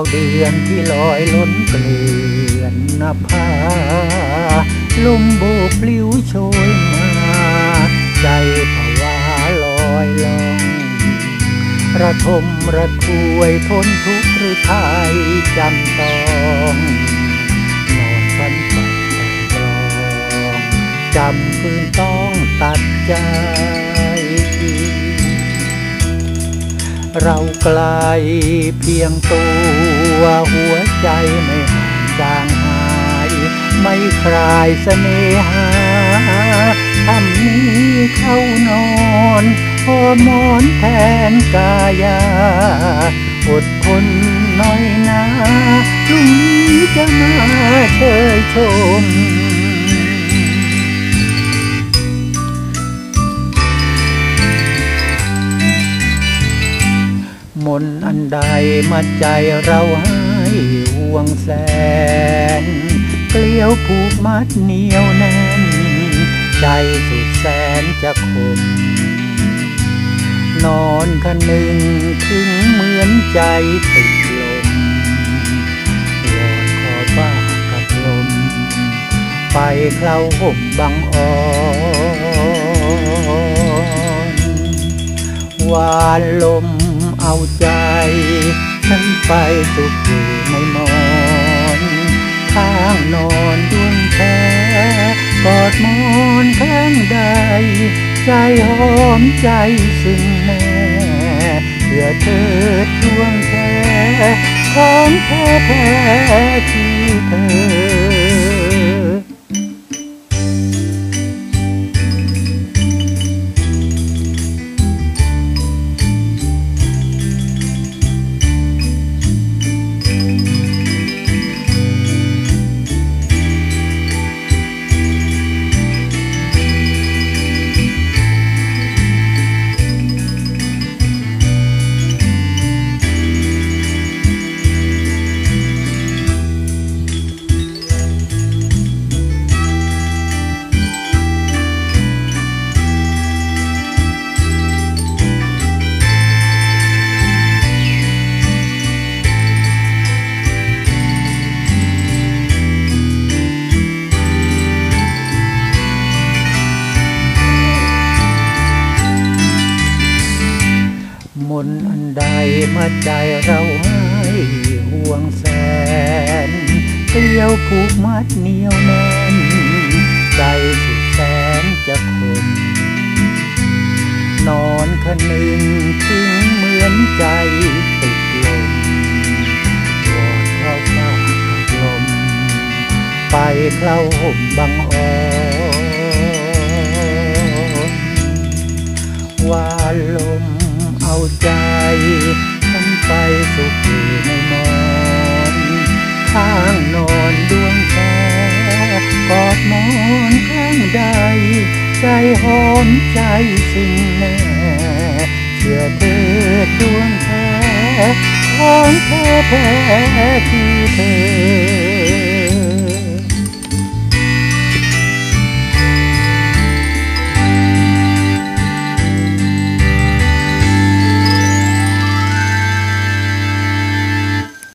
เดือนที่ลอยล้นเกลื่อนนภาลมโบกปลิวโชยมาใจผวาลอยล่องระทมระทวยทนทุกข์หรือไทยจำต้องนอนฝันฝันแต่กรองจำปืนต้องตัดใจเราไกลเพียงตัวหัวใจไม่ห่างจางหายไม่คลายเสน่หาทำนี้เข้านอนพอมอนแทนกายาอดทนน้อยนาพรุ่งนี้จะมาเชยชมมนอันใดมาใจเราให้ห่วงแสนเกลียวผูกมัดเหนียวแน่นใจสุดแสนจะคมนอนคะนึงถึงเหมือนใจติดลมวอนขอฟ้ากับลมไปเคล้าห่มบังอ่อนวานลมเอาใจฉันไปสุขอยู่ในหมอนข้างนอนดวงแท้กอดหมอนข้างใดใจหอมใจซึ้งแน่เพื่อเธอดวงแท้ของแท้แท้คือเธอมนอันใดมาใจเราให้ห่วงแสนเกลียวผูกมัดเหนียวแน่นใจสุดแสนจะคมนอนคะนึงถึงเหมือนใจติดลมวอนเข้าฟ้ากับลมไปเคล้าห่มบังอ่อนวานลมเอาใจฉันไปสุขอยู่ในหมอนข้างนอนดวงแท้กอดหมอนข้างใดใจหอมใจซึ้งแน่เชื่อเธอดวงแท้ของแท้แท้คือเธอ